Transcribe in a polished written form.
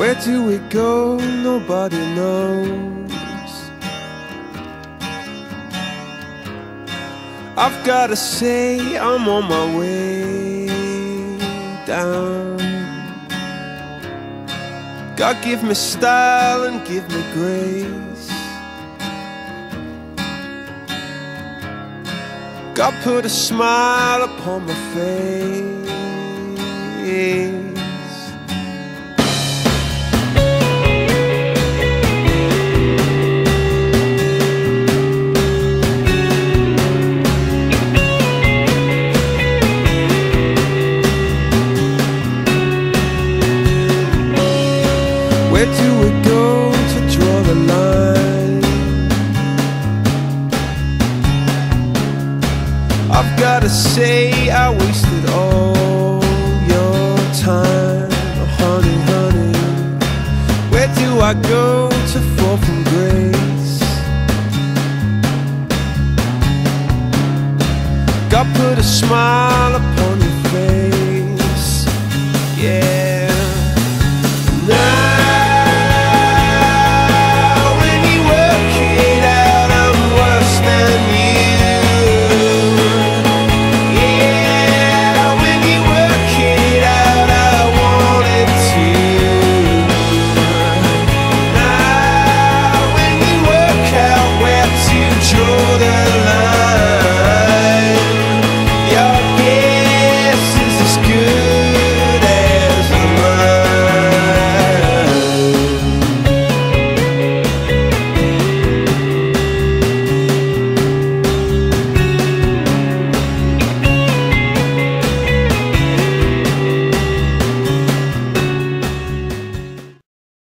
Where do we go? Nobody knows. I've gotta say I'm on my way down. God give me style and give me grace. God put a smile upon my face. Where do